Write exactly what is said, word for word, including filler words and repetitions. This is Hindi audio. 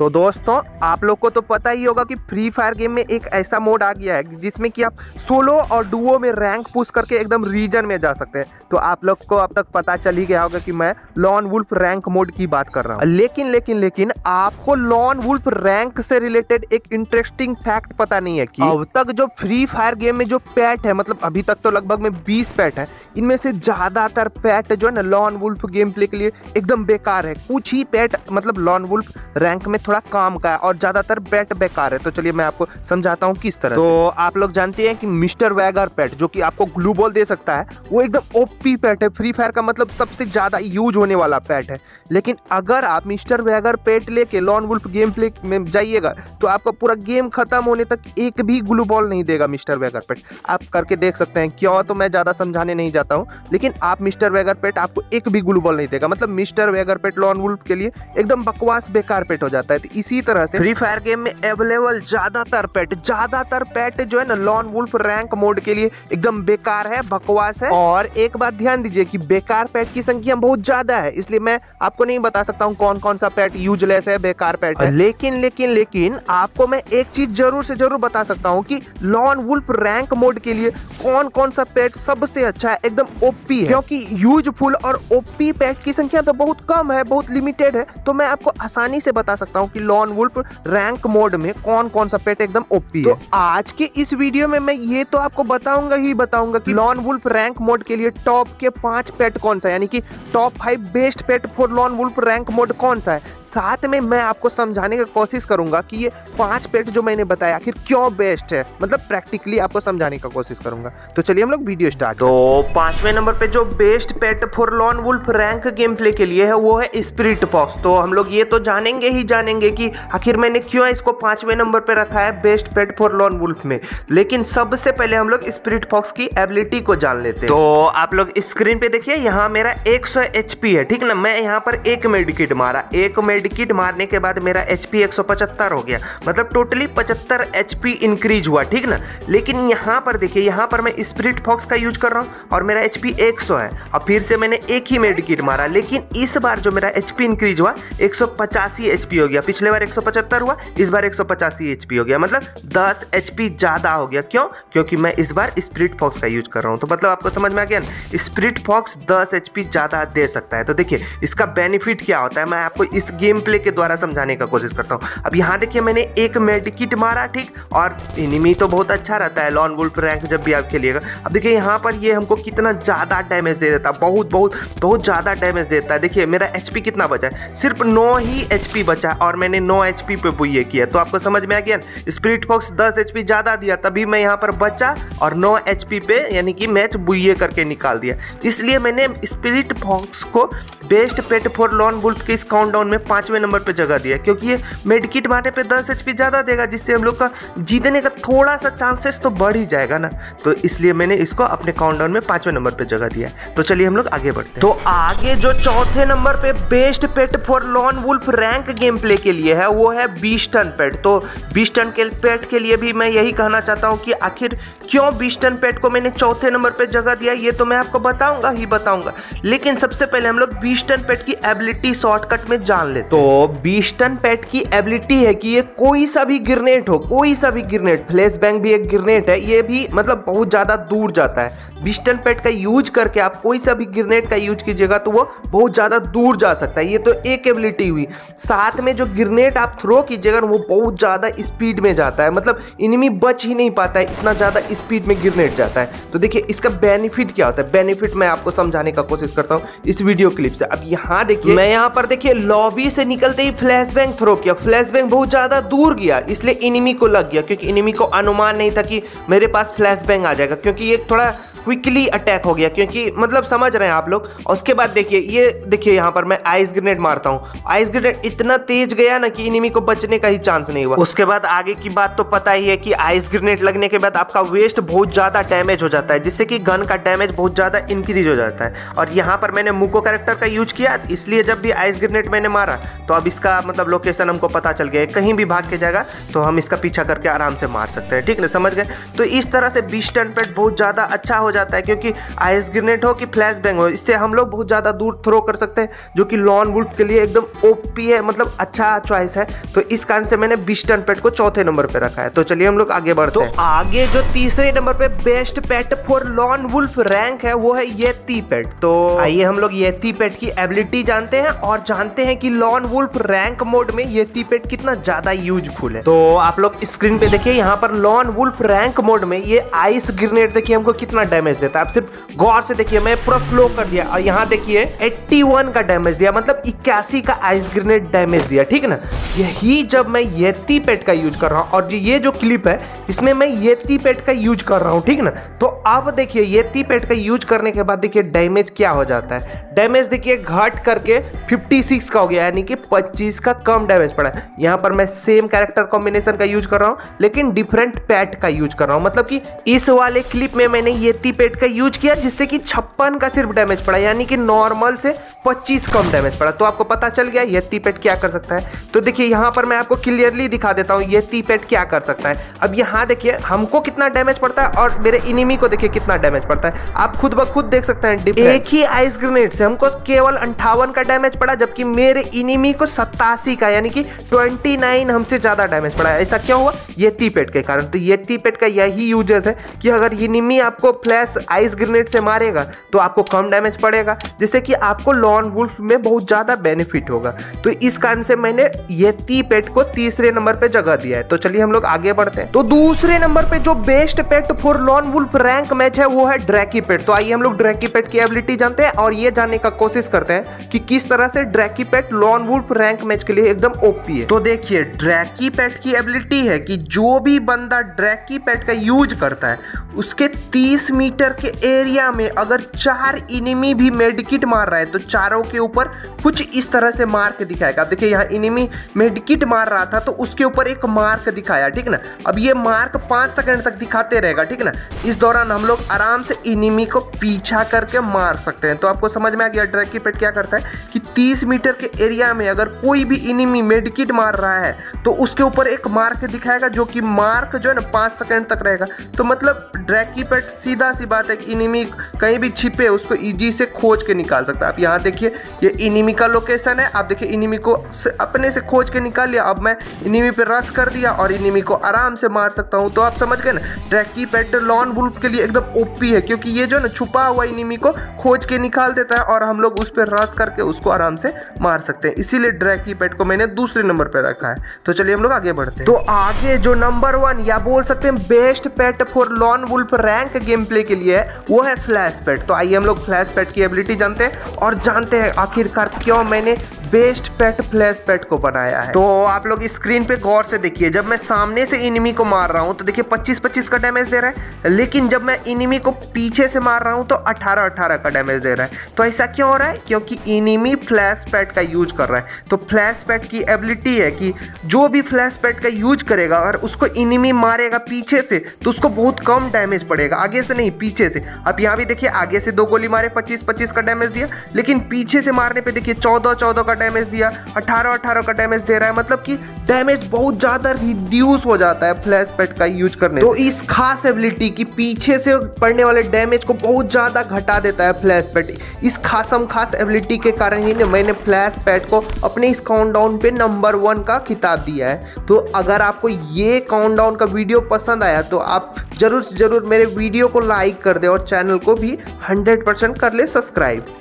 तो दोस्तों आप लोग को तो पता ही होगा कि फ्री फायर गेम में एक ऐसा मोड आ गया है जिसमें कि आप सोलो और डुओ में रैंक पुश करके एकदम रीजन में जा सकते हैं। तो आप लोग को अब तक पता चल ही गया होगा कि मैं लॉन वुल्फ रैंक मोड की बात कर रहा हूँ। लेकिन लेकिन लेकिन आपको लॉन वुल्फ रैंक से रिलेटेड एक इंटरेस्टिंग फैक्ट पता नहीं है कि अब तक जो फ्री फायर गेम में जो पैट है, मतलब अभी तक तो लगभग में बीस पैट है, इनमें से ज्यादातर पैट जो है ना लॉन वुल्फ गेम प्ले के लिए एकदम बेकार है। कुछ ही पैट मतलब लॉन वुल्फ रैंक में थोड़ा काम का है और ज्यादातर पैट बेकार है। तो चलिए मैं आपको समझाता हूँ किस तरह तो से। आप लोग जानते हैं कि मिस्टर वैगर पैट जो कि आपको ग्लू बॉल दे सकता है, वो एकदम ओपी पैट है। फ्री फायर का मतलब सबसे ज्यादा यूज होने वाला पैट है। लेकिन अगर आप मिस्टर वैगर पैट लेके लॉन वुल्फ गेम प्ले में जाइएगा तो आपका पूरा गेम खत्म होने तक एक भी ग्लू बॉल नहीं देगा मिस्टर वैगर पैट। आप करके देख सकते हैं, क्यों तो मैं ज्यादा समझाने नहीं जाता हूँ, लेकिन आप मिस्टर वैगर पैट आपको एक भी ग्लू बॉल नहीं देगा। मतलब mister Waggor pet lone wolf के लिए एकदम बकवास बेकार पैट हो जाता है। तो इसी तरह से फ्री फायर गेम में अवेलेबल ज्यादातर पैट ज्यादातर पैट जो है ना लॉन वुल्फ रैंक मोड के लिए एकदम बेकार है, बकवास है। और एक बात ध्यान दीजिए कि बेकार पैट की संख्या बहुत ज्यादा है, इसलिए मैं आपको नहीं बता सकता हूँ कौन कौन सा पैट यूजलेस है, बेकार पैट है। लेकिन लेकिन लेकिन आपको मैं एक चीज जरूर से जरूर बता सकता हूँ कि लॉन वुल्फ रैंक मोड के लिए कौन कौन सा पैट सबसे अच्छा है, एकदम ओपी है। क्योंकि यूजफुल और ओपी पैट की संख्या तो बहुत कम है, बहुत लिमिटेड है। तो मैं आपको आसानी से बता सकता हूँ कि लॉन वुल्फ रैंक मोड में कौन कौन सा पेट एकदम ओपी है। तो आज के इस वीडियो में मैं ये तो आपको बताऊंगा ही बताऊंगा कि लॉन वुल्फ रैंक मोड के लिए टॉप के पांच पेट कौन सा है, यानी कि top five best pet for lone wolf rank mode कौन सा है। साथ में मैं आपको समझाने की कोशिश करूंगा कि ये पांच पेट जो मैंने बताया आखिर क्यों बेस्ट है, मतलब प्रैक्टिकली आपको समझाने की कोशिश करूंगा। तो चलिए हम लोग वीडियो स्टार्ट। तो पांचवें नंबर पे जो best pet for lone wolf rank game play के लिए है वो है स्पिरिट फॉक्स। तो हम लोग ये तो जानेंगे ही जानेंगे कि आखिर मैंने क्यों इसको पांचवें नंबर पे रखा है best pet for lone wolf में। लेकिन सबसे पहले हम लोग स्पिरिट फॉक्स की एबिलिटी को जान लेते हैं। तो आप लोग स्क्रीन पे देखिए, यहाँ मेरा एक सौ एचपी है, ठीक ना। मैं यहाँ पर एक मेडिकिट मारा, एक मेडिकिट मारने के बाद मेरा एचपी एक सौ पचहत्तर हो गया, मतलब टोटली पचहत्तर एचपी इंक्रीज हुआ, ठीक ना। लेकिन यहाँ पर देखिए, यहाँ पर मैं स्पिरिट फॉक्स का यूज कर रहा हूँ और मेरा एचपी एक सौ है और फिर से मैंने एक ही मेडिकिट मारा। लेकिन इस बार जो मेरा एचपी इंक्रीज हुआ एक सौ पचासी एचपी हो गया। पिछले बार एक सौ पचहत्तर हुआ, इस बार एक सौ पचासी एचपी हो गया, मतलब दस एचपी ज्यादा हो गया। क्यों? क्योंकि मैं इस बार स्पिरिट फॉक्स का यूज कर रहा हूं। तो मतलब आपको समझ में आ गया ना, स्पिरिट फॉक्स दस एचपी ज्यादा दे सकता है। तो देखिए इसका बेनिफिट क्या होता है, मैं आपको इस गेम प्ले के द्वारा समझाने का कोशिश करता हूं। अब यहाँ देखिए मैंने एक मेडिकिट मारा, ठीक, और एनिमी तो बहुत अच्छा रहता है लॉन वुल्फ रैंक जब भी आप खेलिएगा। अब देखिए यहाँ पर ये हमको कितना ज्यादा डैमेज दे देता है, बहुत बहुत बहुत ज्यादा डैमेज देता है। देखिए मेरा एचपी कितना बचा है, सिर्फ नौ ही एचपी बचा और मैंने नौ एचपी पे बुइये किया। तो आपको समझ में आ गया, स्पिरिट फॉक्स दस एचपी ज्यादा दिया तभी मैं यहाँ पर बचा और नौ एचपी पे यानी कि मैच बुइये करके निकाल दिया। इसलिए मैंने स्पिरिट फॉक्स को best pet for lone wolf के इस काउंटडाउन में पांचवें नंबर पे जगह दिया, क्योंकि ये मेडिकिट मारने पे दस एचपी ज्यादा देगा, जिससे हम लोग का जीतने का थोड़ा सा चांसेस तो बढ़ ही जाएगा ना। तो इसलिए मैंने इसको अपने काउंटडाउन में पांचवें नंबर पे जगह दिया। तो चलिए हम लोग आगे बढ़ते हैं। तो आगे जो चौथे नंबर पे best pet for lone wolf rank game play के लिए है वो है बीस्टन पेट। तो बीस्टन के पेट के लिए भी मैं यही कहना चाहता हूं कि आखिर क्यों बीस्टन पेट को मैंने चौथे नंबर पे जगह दिया, ये तो मैं आपको बताऊंगा ही बताऊंगा। लेकिन सबसे पहले हम लोग बीस्टन पेट की एबिलिटी शॉर्टकट में जान लेते। तो बीस्टन पेट की एबिलिटी है कि ये कोई सा भी ग्रेनेड हो, कोई सा भी ग्रेनेड, फ्लैश बैंग भी एक ग्रेनेड है, ये भी मतलब बहुत ज्यादा दूर जाता है। बीस्टन पेट का यूज करके आप कोई सा भी ग्रेनेड का यूज कीजिएगा तो वो बहुत ज्यादा दूर जा सकता है। ये तो एक एबिलिटी हुई। साथ में जो ग्रेनेड आप थ्रो कीजिएगा वो बहुत ज्यादा स्पीड में जाता है, मतलब इनिमी बच ही नहीं पाता है, इतना ज्यादा स्पीड में ग्रेनेड जाता है। तो देखिए इसका बेनिफिट क्या होता है, बेनिफिट मैं आपको समझाने का कोशिश करता हूँ इस वीडियो क्लिप से। अब यहाँ देखिए मैं यहाँ पर देखिए लॉबी से निकलते ही फ्लैश बैंग थ्रो किया, फ्लैश बैंग बहुत ज्यादा दूर गया, इसलिए इनिमी को लग गया, क्योंकि इनिमी को अनुमान नहीं था कि मेरे पास फ्लैश बैंग आ जाएगा, क्योंकि ये थोड़ा क्विकली अटैक हो गया, क्योंकि मतलब समझ रहे हैं आप लोग। और उसके बाद देखिए ये देखिए यहाँ पर मैं आइस ग्रेनेड मारता हूँ, आइस ग्रेनेड इतना तेज गया ना कि इनिमी को बचने का ही चांस नहीं हुआ। उसके बाद आगे की बात तो पता ही है कि आइस ग्रेनेड लगने के बाद आपका वेस्ट बहुत ज्यादा डैमेज हो जाता है, जिससे कि गन का डैमेज बहुत ज्यादा इंक्रीज हो जाता है। और यहाँ पर मैंने मुको कैरेक्टर का यूज किया, इसलिए जब भी आइस ग्रेनेड मैंने मारा तो अब इसका मतलब लोकेशन हमको पता चल गया है, कहीं भी भाग के जाएगा तो हम इसका पीछा करके आराम से मार सकते हैं, ठीक ना, समझ गए। तो इस तरह से बीस्टन पेट बहुत ज्यादा अच्छा हो हो जाता है, क्योंकि आइस ग्रेनेड हो कि फ्लैश बैंग हो, इससे हम लोग बहुत ज़्यादा दूर थ्रो कर सकते हैं, जो कि लॉन वुल्फ के लिए एकदम ओपी है, मतलब अच्छा चॉइस है। तो इस कारण से मैंने बिस्टन पेट को चौथे नंबर पे रखा है। तो चलिए हम लोग आगे बढ़ते हैं। तो आगे जो तीसरे नंबर पे best pet for lone wolf rank है वो है येती पेट। तो आइए हम लोग येती पेट की एबिलिटी जानते हैं और जानते हैं कि लॉन वुल्फ रैंक मोड में येती पेट कितना ज्यादा यूजफुल है। तो आप लोग स्क्रीन पे देखिए, यहाँ पर लॉन वुल्फ रैंक मोड में ये आइस ग्रेनेड देखिए हमको कितना डैमेज देता है। आप सिर्फ गौर से देखिए, मैं पूरा फ्लो कर दिया और यहाँ देखिए इक्यासी का डैमेज दिया, मतलब इक्यासी का आइस ग्रेनेड डैमेज दिया, ठीक है ना। यही जब मैं येती पेट का यूज कर रहा हूँ और ये जो क्लिप है इसमें मैं येती पेट का यूज कर रहा हूँ, ठीक ना। तो अब देखिए येती पेट का यूज करने के बाद देखिए डैमेज क्या हो जाता है। डैमेज देखिए घट करके छप्पन का हो गया, यानी कि पच्चीस का कम डैमेज पड़ा है। यहाँ पर मैं सेम कैरेक्टर कॉम्बिनेशन का यूज कर रहा हूँ लेकिन डिफरेंट पेट का यूज कर रहा हूँ, मतलब कि इस वाले क्लिप में मैंने येती पेट का यूज किया जिससे कि छप्पन का सिर्फ डैमेज पड़ा, यानी कि नॉर्मल से पच्चीस कम डैमेज पड़ा। तो आपको पता चल गया येती पेट क्या कर सकता है। तो देखिए यहाँ पर मैं आपको क्लियरली दिखा देता हूँ येती पेट क्या कर सकता है। अब यहाँ देखिए हमको कितना डैमेज पड़ता है और मेरे इनिमी को देखिए कितना डैमेज पड़ता है, आप खुद ब खुद देख सकते हैं। एक ही आइस ग्रेनेड से हमको केवल अंठावन का डैमेज पड़ा, जबकि मेरे इनिमी को सत्तासी का, यानी कि उनतीस हमसे ज्यादा डैमेज पड़ा है। ऐसा क्यों हुआ? येती पेट के कारण। तो येती पेट का यही यूजेस है कि अगर इनिमी आपको फ्लैश आइस ग्रेनेड से मारेगा तो आपको कम डैमेज पड़ेगा, जिससे कि आपको लॉन वुल्फ में बहुत ज्यादा बेनिफिट होगा। तो इस कारण से मैंने येती पेट को तीसरे नंबर पे जगह दिया है। तो चलिए हम लोग आगे बढ़ते हैं। तो दूसरे नंबर पे जो best pet for lone wolf rank match है वो है ड्रैकी पेट। तो आइए हम लोग ड्रैकी पेट की एबिलिटी जानते हैं और ये जानने का कोशिश करते हैं कि किस तरह से Dreki pet lone wolf rank match के लिए एकदम ओपी है। तो देखिए ड्रैकी पेट की एबिलिटी है कि जो भी बंदा ड्रैकी पेट का यूज करता है उसके तीस मीटर के एरिया में अगर चार इनिमी भी मेडिकिट मार रहा है तो चारों के ऊपर कुछ इस तरह से मार्क दिखाएगा। अब देखिए यहाँ इनिमी मेडिकिट मार रहा था तो उसके ऊपर एक मार्क दिखाया, ठीक ना। अब ये मार्क पाँच सेकंड तक दिखाते रहेगा, ठीक ना। इस दौरान हम लोग आराम से इनिमी को पीछा करके मार सकते हैं। तो आपको समझ में आ गया ड्रैकी पेट क्या करता है कि तीस मीटर के एरिया में अगर कोई भी इनिमी मेडिकिट मार रहा है तो उसके ऊपर एक मार्क दिखाएगा, जो कि मार्क जो है ना पाँच सेकंड तक रहेगा। तो मतलब ड्रैकी पेट सीधा सी बात है कि इनिमी कहीं भी छिपे उसको इजी से खोज के निकाल सकता है। आप यहाँ देखिए ये इनिमी का लोकेशन है, आप देखिए इनिमी को अपने से खोज के निकाल लिया। अब मैं इनिमी पे रश कर दिया और इनिमी को आराम से मार सकता हूँ। तो आप समझ गए ना, ड्रैकी पेट लॉन वुल्फ के लिए एकदम ओपी है, क्योंकि ये जो ना छुपा हुआ इनिमी को खोज के निकाल देता है और हम लोग उस पर रश करके उसको आराम से मार सकते हैं। इसीलिए ड्रैकी पेट को मैंने दूसरे नंबर पे रखा है। तो चलिए हम लोग आगे बढ़ते हैं। तो आगे जो नंबर वन या बोल सकते हैं best pet for lone wolf rank game play के लिए है वो है फ्लैश पेट। तो आइए हम लोग फ्लैश पेट की एबिलिटी जानते हैं और जानते हैं आखिरकार क्यों मैंने बेस्ट पेट फ्लैश पेट को बनाया है। तो आप लोग स्क्रीन पे गौर से देखिए, जब मैं सामने से इनिमी को मार रहा हूं तो देखिए पच्चीस पच्चीस का डैमेज दे रहा है, लेकिन जब मैं इनिमी को पीछे से मार रहा हूं तो अठारह अठारह का डैमेज दे रहा है। तो ऐसा क्यों हो रहा है? क्योंकि इनिमी फ्लैश पेट का यूज कर रहा है। तो फ्लैश पेट की एबिलिटी है कि जो भी फ्लैश पेट का यूज करेगा और उसको इनिमी मारेगा पीछे से तो उसको बहुत कम डैमेज पड़ेगा, आगे से नहीं पीछे से। अब यहाँ भी देखिए आगे से दो गोली मारे पच्चीस पच्चीस का डैमेज दिया, लेकिन पीछे से मारने पे देखिए चौदह चौदह का डैमेज दिया, अठारह अठारह का डैमेज दे रहा है। मतलब कि डैमेज बहुत ज्यादा रिड्यूस हो जाता है फ्लैश पेट का यूज करने तो से। इस खास एबिलिटी की पीछे से पड़ने वाले डैमेज को बहुत ज्यादा घटा देता है फ्लैश पेट। इस खासम खास एबिलिटी के कारण ही मैंने फ्लैश पेट को अपने इस काउंटडाउन पे नंबर वन का खिताब दिया है। तो अगर आपको ये काउंटडाउन का वीडियो पसंद आया तो आप जरूर जरूर मेरे वीडियो को लाइक कर दे और चैनल को भी हंड्रेड परसेंट कर ले सब्सक्राइब।